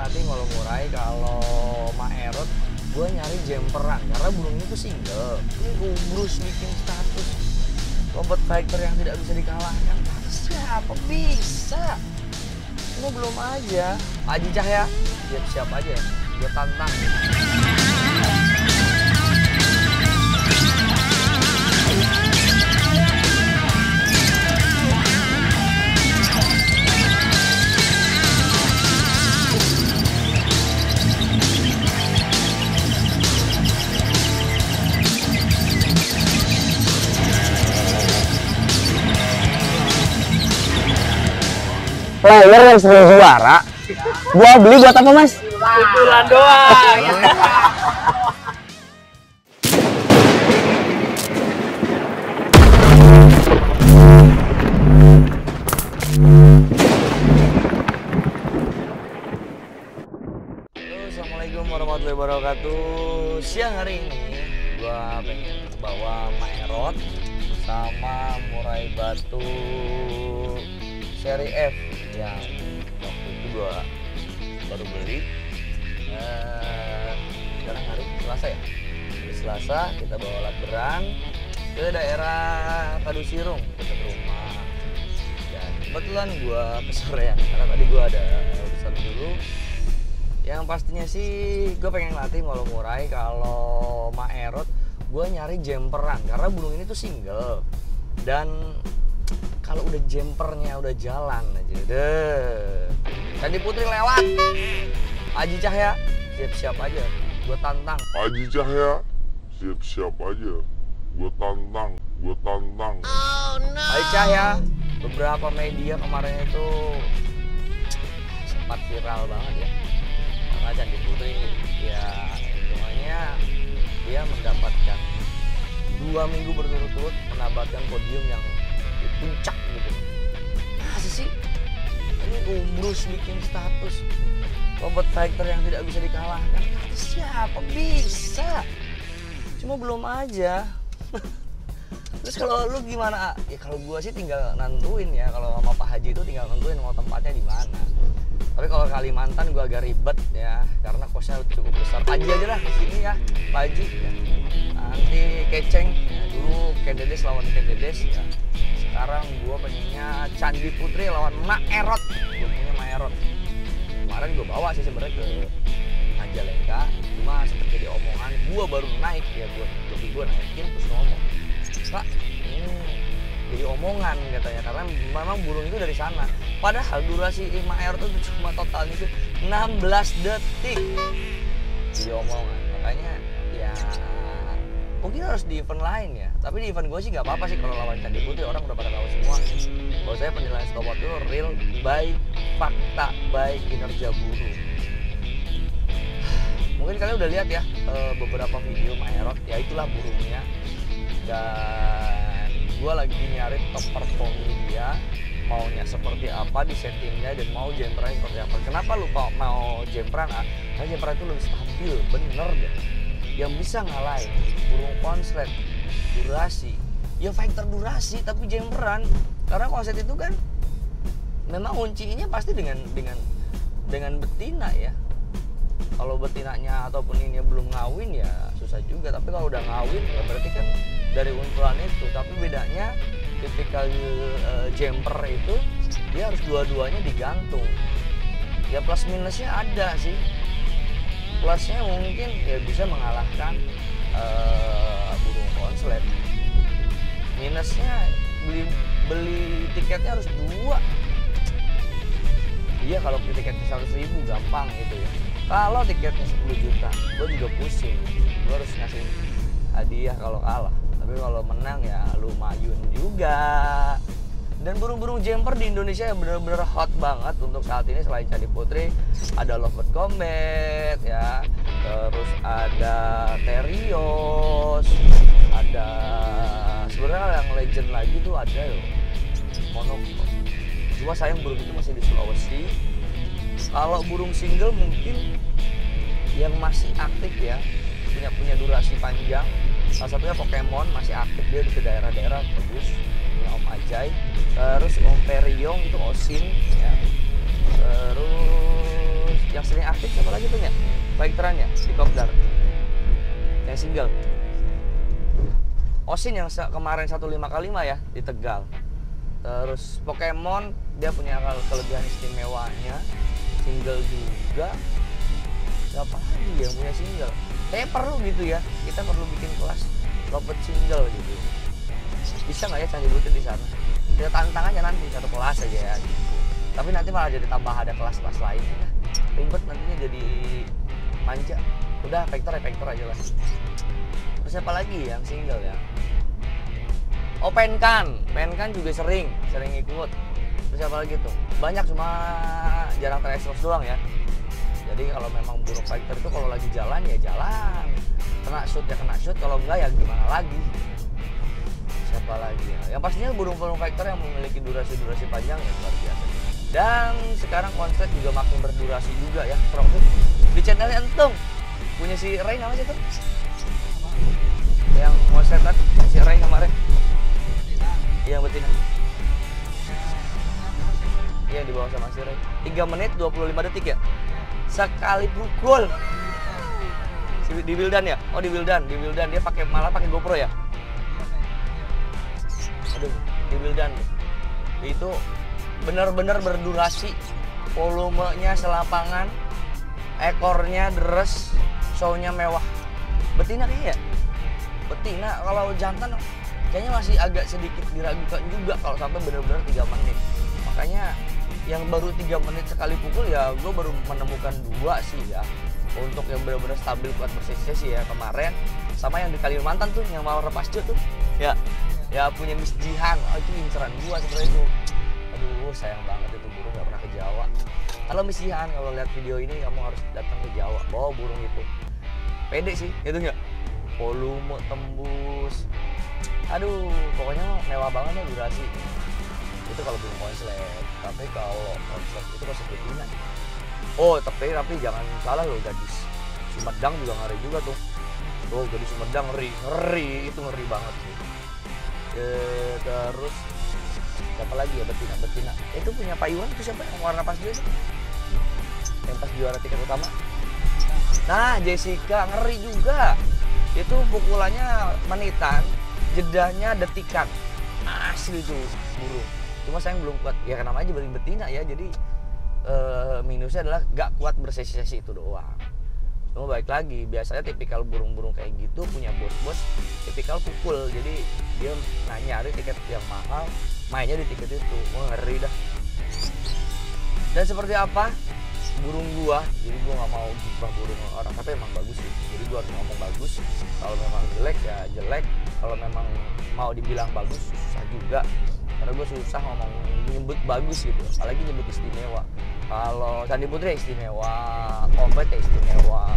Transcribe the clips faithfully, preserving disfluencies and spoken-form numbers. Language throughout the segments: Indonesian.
ngelatih kalau murai, kalau Maerot gue nyari jemperan karena burung ini tuh single. Ini ubrus bikin status robot fighter yang tidak bisa dikalahkan. Siapa bisa? Cuma belum aja. Aji Cahya, siap-siap aja, gue tantang. Player yang sering juara, gua beli buat apa mas? Kebetulan doang. Halo, assalamualaikum warahmatullahi wabarakatuh. Siang hari ini gua pengen bawa Maerot sama murai batu seri F yang waktu itu gua baru beli. Nah, sekarang hari Selasa ya. Hari Selasa kita bawa alat beran ke daerah Padusirung dekat rumah. Dan kebetulan gua kesorean karena tadi gua ada urusan dulu. Yang pastinya sih gue pengen latih kalau murai, kalau Maerot gue nyari jemperan karena burung ini tuh single. Dan kalau udah jempernya udah jalan aja deh. Candi Putri lewat. Aji Cahya, siap-siap aja, gue tantang. Aji Cahya, siap-siap aja, gue tantang, gue tantang. Oh, no. Aji Cahya, beberapa media kemarin itu sempat viral banget ya. Karena Candi Putri ya hitungannya dia mendapatkan dua minggu berturut-turut menabatkan podium yang di puncak gitu. Masa sih? Ini ubrus bikin status robot fighter yang tidak bisa dikalahkan. Kata siapa bisa? Cuma belum aja. Terus kalau lu gimana? Ya kalau gua sih tinggal nentuin ya. Kalau sama Pak Haji itu tinggal nentuin mau tempatnya di mana. Tapi kalau Kalimantan gua agak ribet ya karena kosnya cukup besar. Pak Haji aja lah di sini ya, Pak Haji. Ya. Nanti keceng. Ya, dulu Kendedes lawan Kendedes ya. Sekarang gue pengennya Candi Putri lawan Maerot. Gue punya Maerot. Kemarin gue bawa sih sebenarnya ke Majalengka, cuma sempat jadi omongan. Gue baru naik ya, gue lebih gue naikin terus ngomong, Pak, ini jadi omongan katanya karena memang burung itu dari sana. Padahal durasi Maerot itu cuma totalnya itu enam belas detik. Jadi omongan, makanya ya mungkin harus di event lain ya. Tapi di event gue sih nggak apa-apa sih kalau lawan Candi Putri, orang udah pada tahu semua. Kalau saya penilaian stopwatch itu real by fakta, by kinerja burung. Mungkin kalian udah lihat ya beberapa video Maerot, ya itulah burungnya. Dan gue lagi nyari top performnya dia, maunya seperti apa di settingnya dan mau jemperan seperti apa. Kenapa lupa mau jemperan? Ah, karena jemperan itu lebih stabil, bener deh. Yang bisa ngalahin burung konslet durasi ya fighter durasi tapi jemperan, karena konslet itu kan memang kuncinya pasti dengan dengan dengan betina ya. Kalau betinanya ataupun ini belum ngawin ya susah juga, tapi kalau udah ngawin ya berarti kan dari unturan itu. Tapi bedanya ketika uh, jemper itu dia harus dua-duanya digantung ya, plus minusnya ada sih. Plusnya mungkin ya bisa mengalahkan uh, burung konslet. Minusnya beli beli tiketnya harus dua. Iya, kalau beli tiketnya seratus ribu gampang gitu ya. Kalau tiketnya sepuluh juta, gue juga pusing. Gue harus ngasih hadiah kalau kalah. Tapi kalau menang ya lumayan juga. Dan burung-burung jemper di Indonesia yang benar-benar hot banget untuk saat ini. Selain Candi Putri, ada Lovebird Combat ya, terus ada Terios, ada sebenarnya yang legend lagi tuh ada loh, Monokro. Cuma sayang burung itu masih di Sulawesi. Kalau burung single mungkin yang masih aktif ya, punya punya durasi panjang. Salah satunya Pokemon masih aktif, dia di daerah-daerah bagus. Om Ajay, terus Om Periong itu Osin ya. Terus yang sering aktif siapa lagi tuh ya Vectrannya di kopdar yang single. Osin yang kemarin seratus lima kali lima ya di Tegal. Terus Pokemon dia punya kelebihan istimewanya, single juga. Siapa lagi yang punya single? Kayak perlu gitu ya, kita perlu bikin kelas Lovebird single gitu. Bisa nggak ya Candi Putri di sana? Kita tantang aja nanti satu kelas aja ya. Gitu. Tapi nanti malah jadi tambah ada kelas-kelas lain ya. Ribet nantinya jadi manja. Udah Vector ya Vector aja lah. Terus siapa lagi yang single ya? Oh Penkan, Penkan juga sering, sering ikut. Terus siapa lagi tuh? Banyak cuma jarang terekspos doang ya. Jadi kalau memang burung Vector itu kalau lagi jalan ya jalan, kena shoot ya kena shoot, kalau enggak ya gimana lagi. Siapa lagi ya? Yang pastinya burung-burung Vector yang memiliki durasi-durasi panjang ya luar biasa. Dan sekarang konsep juga makin berdurasi juga ya. Di channelnya Entung punya si Ray namanya tuh. Yang konsep kan si Ray kemarin. Iya betina. Iya di bawah sama si Ray. tiga menit dua puluh lima detik ya. Sekali pukul. Si di Wildan ya? Oh di Wildan, di Wildan dia pakai malah pakai GoPro ya. Aduh, di Wildan. Itu benar-benar berdurasi, volumenya selapangan, ekornya deres, show-nya mewah. Betina kayaknya ya? Betina, kalau jantan kayaknya masih agak sedikit diragukan juga kalau sampai benar-benar tiga menit. Makanya yang baru tiga menit sekali pukul ya gue baru menemukan dua sih ya. Untuk yang benar-benar stabil kuat bersesi ya kemarin, sama yang di Kalimantan tuh yang mau lepas tuh ya, ya punya Miss Jihan. Oh, itu inceran gua sebenarnya itu. Aduh sayang banget itu burung gak pernah ke Jawa. Halo Miss Jihan, kalau lihat video ini kamu harus datang ke Jawa bawa burung itu. Pede sih itu nggak, volume tembus, aduh pokoknya mewah banget ya durasi. Itu kalau burung konslet. Tapi kalau konslet itu konslet betina. Oh tapi tapi jangan salah loh, gadis Sumedang juga ngeri juga tuh. Tuh gadis Sumedang ngeri, ngeri itu ngeri banget sih. E, terus siapa lagi ya betina betina itu punya Pak Iwan itu siapa yang warna pas dia itu yang pas juara tiket utama. Nah Jessica ngeri juga, itu pukulannya menitan, jedahnya detikan, asli tuh burung. Cuma saya belum kuat ya, kenapa aja beli betina ya, jadi eh, minusnya adalah gak kuat bersesi-sesi itu doang. Cuma baik lagi, biasanya tipikal burung-burung kayak gitu punya bos-bos tipikal pukul, jadi dia nah, nyari tiket yang mahal, mainnya di tiket itu. Wah ngeri dah. Dan seperti apa burung gua, jadi gua nggak mau gibah burung orang, tapi emang bagus sih, jadi gua harus ngomong bagus. Kalau memang jelek ya jelek, kalau memang mau dibilang bagus susah juga, karena gua susah ngomong nyebut bagus gitu, apalagi nyebut istimewa. Kalau Candi Putri istimewa, komplit ya istimewa.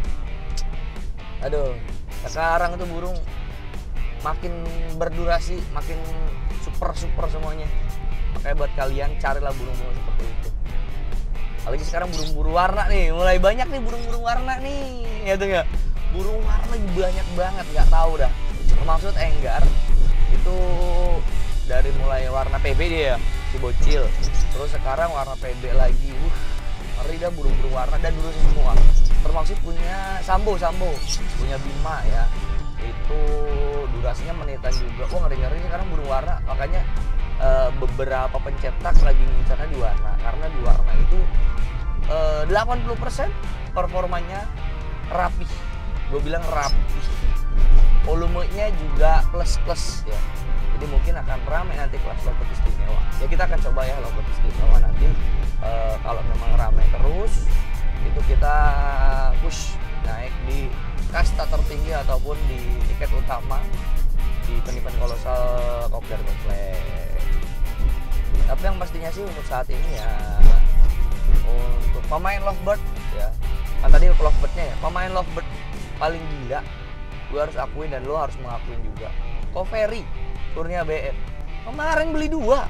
Aduh, sekarang itu burung makin berdurasi, makin super-super semuanya. Makanya buat kalian carilah burung-burung seperti itu. Apalagi sekarang burung-burung warna nih, mulai banyak nih burung-burung warna nih, ya tuh nggak? Burung warna banyak banget, nggak tahu dah. Maksud enggar itu dari mulai warna P B dia, si bocil, terus sekarang warna P B lagi. Uh, ngeri dah burung-burung warna dan durasi semua. Termasuk punya Sambo, Sambo, punya Bima ya. Itu durasinya menitan juga. Wah ngeri-ngeri sekarang burung warna, makanya e, beberapa pencetak lagi ngincarnya di warna, karena di warna itu e, delapan puluh persen performanya rapih. Gue bilang rapih, volumenya juga plus-plus ya. Jadi mungkin akan ramai nanti kelas Lovebird istimewa. Ya kita akan coba ya Lovebird istimewa nanti. E, kalau memang ramai terus, itu kita push naik di kasta tertinggi ataupun di tiket utama di event kolosal Kopdar Komplek. Tapi yang pastinya sih untuk saat ini ya, untuk pemain Lovebird ya, kan tadi Lovebirdnya ya, pemain Lovebird paling gila gue harus akuin dan lo harus mengakuin juga, Coveri Kurnia B M kemarin beli dua.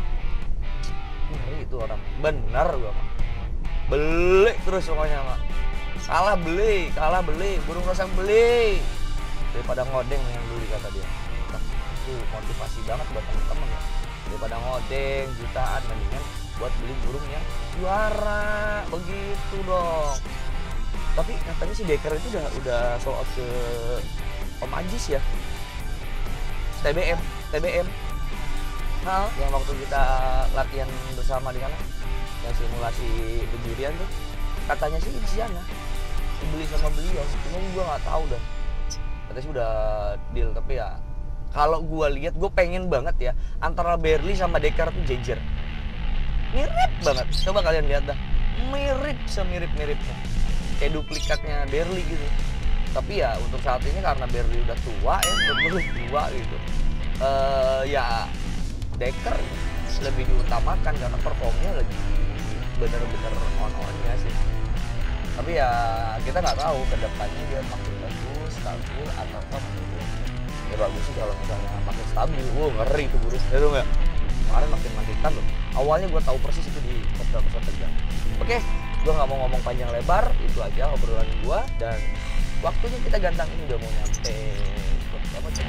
Ngeri itu orang, bener gue mah beli terus pokoknya mah, kalah beli, kalah beli, burung rosang beli daripada ngodeng yang dulu kata dia. Nah, itu motivasi banget buat temen-temen ya, daripada ngodeng jutaan mendingan buat beli burung yang juara begitu dong. Tapi katanya si Decker itu udah udah sold out ke Om Ajis ya. T B M, T B M. Nah, yang waktu kita latihan bersama di sana, yang simulasi pendirian tuh, katanya sih di sana dibeli sama beliau. Cuma gue nggak tahu dah. Katanya sih udah deal, tapi ya kalau gue lihat, gue pengen banget ya antara Berli sama Decker tuh jejer. Mirip banget. Coba kalian lihat dah. Mirip semirip-miripnya. Kayak duplikatnya Berli gitu. Tapi ya untuk saat ini karena Berli udah tua ya, udah tua gitu. Uh, ya Decker lebih diutamakan karena performnya lagi bener-bener on-onnya sih. Tapi ya kita nggak tahu ke depannya dia makin bagus, stabil atau apa gitu. Ya bagus sih kalau misalnya makin stabil. Wow, ngeri tuh Burus. Ya dong ya. Kemarin makin mandikan loh. Awalnya gue tahu persis itu di episode tegang. Oke, gue nggak mau ngomong panjang lebar, itu aja obrolan gue, dan waktunya kita gantang ini udah mau nyampe berapa jam?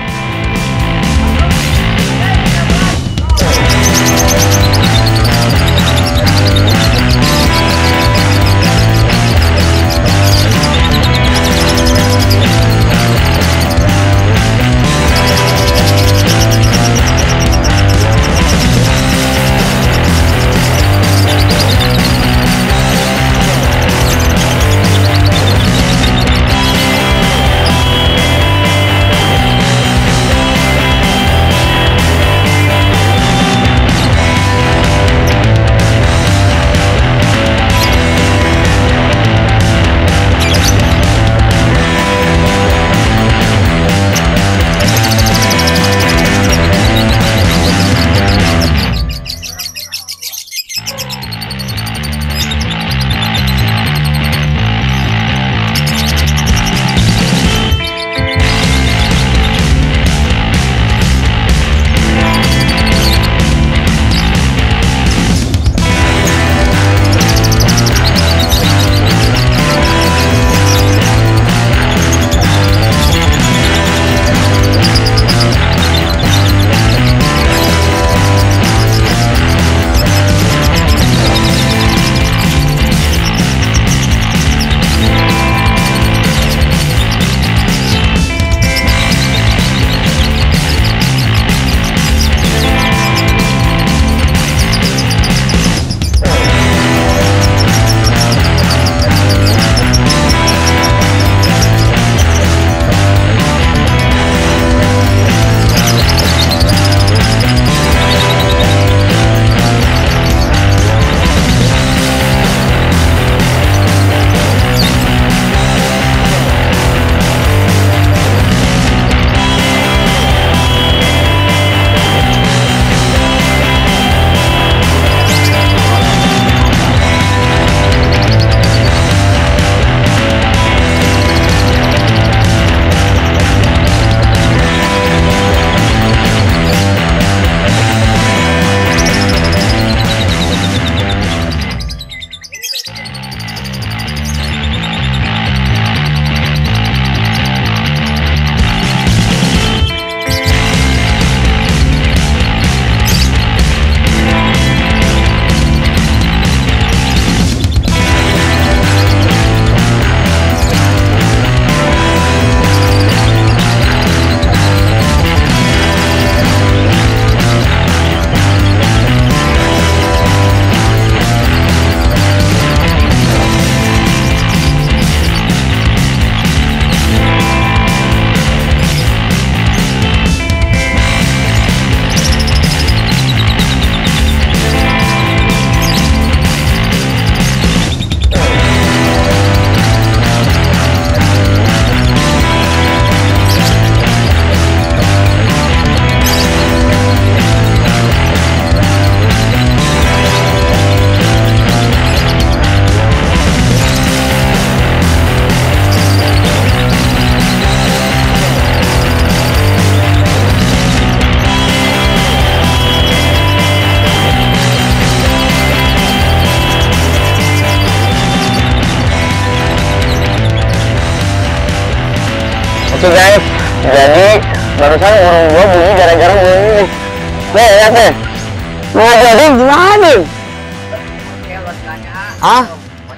Oke guys, jadi barusan warung gua bunyi gara-gara bunyi ini. Nih, lihat nih. Nah, jadi gimana nih? Oke, buat tanya. Hah? Buat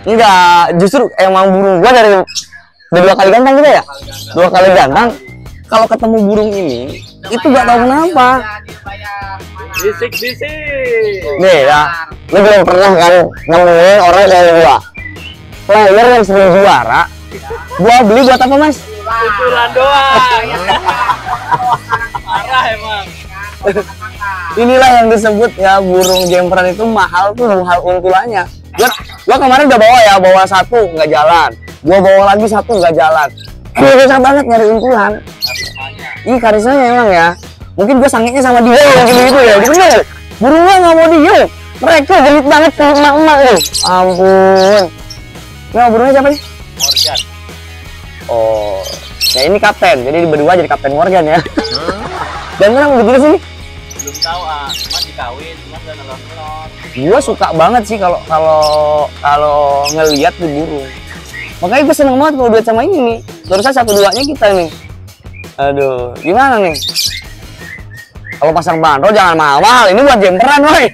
Enggak, justru emang burung gua dari udah dua kali gantang kita ya, dua kali gantang. Kalau ketemu burung ini, itu gak tahu kenapa. Bisik bisik. Nih ya, lu belum pernah kan nemuin orang kayak gua, player yang sering juara, gua beli buat apa mas? Untulan doang. Parah emang. Inilah yang disebut ya burung jemperan itu mahal tuh mahal untulannya. Gua, gua kemarin udah bawa ya, bawa satu nggak jalan, gua bawa lagi satu nggak jalan. Eh, susah banget nyari untulan. Ih, karisanya emang ya. Mungkin gua sangitnya sama dia gitu gitu ya. Bener, burungnya nggak mau diem. Mereka gelit banget ke emak-emak loh. Ampun. Nah, burungnya siapa nih? Morgan. Oh, ya ini kapten. Jadi berdua jadi kapten Morgan ya. Dan kenapa begitu sih? Belum tahu ah, cuma dikawin, cuma udah nelon-nelon. Gua suka banget sih kalau kalau kalau ngelihat di burung. Makanya gue seneng banget kalau duet sama ini. Terusnya satu duanya kita nih. Aduh, gimana nih? Kalau pasang bandrol jangan mahal, ini buat jemperan, woi.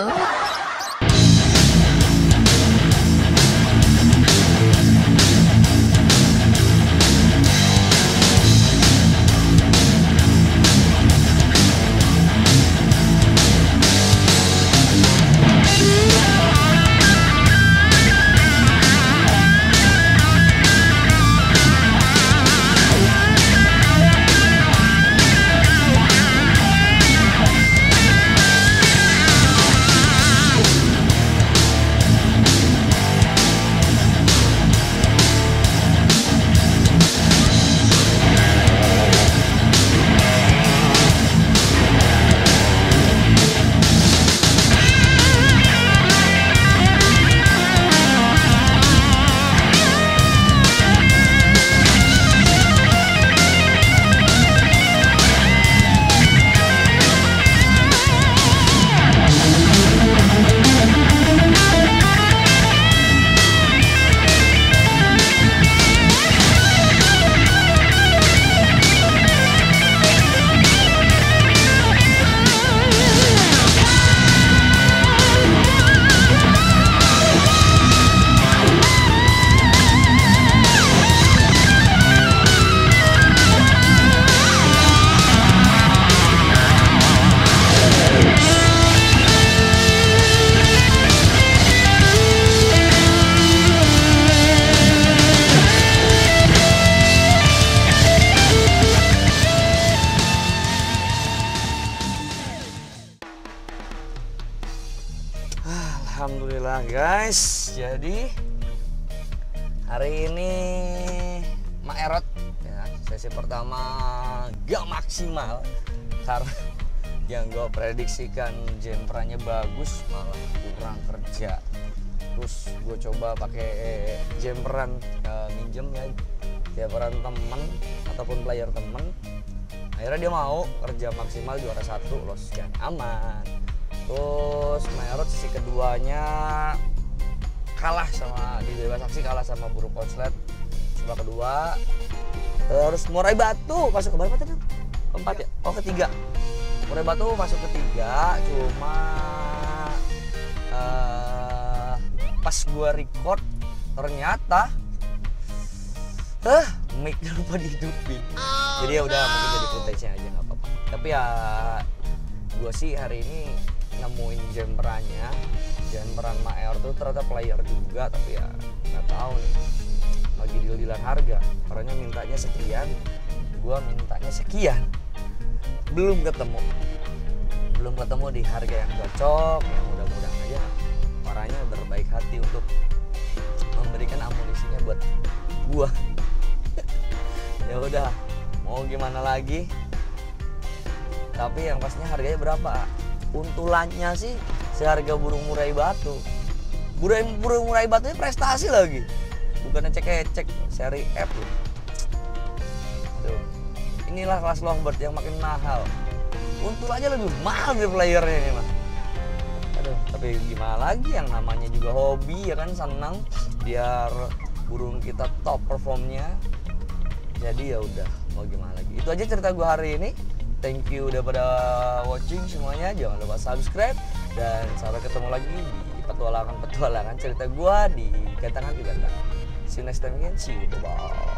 Alhamdulillah guys, jadi hari ini Maerot ya, sesi pertama gak maksimal karena yang gue prediksikan jemperannya bagus malah kurang kerja. Terus gue coba pakai jemperan uh, minjem ya, jemperan temen ataupun player temen, akhirnya dia mau kerja maksimal juara satu loh, sekian aman. Terus Maerot sisi keduanya kalah sama di bebas aksi, kalah sama burung konslet sebelah kedua. Terus murai batu masuk ke berapa tadi? Keempat ya? Oh ketiga. Murai batu masuk ketiga, cuma uh, pas gua record ternyata eh mic-nya lupa dihidupin. Jadi ya udah mungkin jadi footage-nya aja nggak apa-apa. Tapi ya gua sih hari ini nemuin jemperannya, jemperan Maerot tuh ternyata player juga, tapi ya nggak tahu nih lagi deal-dealan harga. Orangnya mintanya sekian, gua mintanya sekian, belum ketemu, belum ketemu di harga yang cocok. Ya mudah-mudahan aja orangnya berbaik hati untuk memberikan amunisinya buat gua. Ya udah, mau gimana lagi? Tapi yang pastinya harganya berapa? Untulannya sih seharga burung murai batu. Burung burung murai batunya prestasi lagi, bukan ecek-ecek seri F loh. Tuh. Inilah kelas lovebird yang makin mahal. Untulannya lebih mahal dari playernya ini mah. Aduh, tapi gimana lagi, yang namanya juga hobi ya kan, senang biar burung kita top performnya. Jadi ya udah, mau gimana lagi. Itu aja cerita gua hari ini. Thank you udah pada watching semuanya. Jangan lupa subscribe dan sampai ketemu lagi di petualangan-petualangan cerita gua di Gantang Hati Gantang. See you next time again. See you. Bye-bye.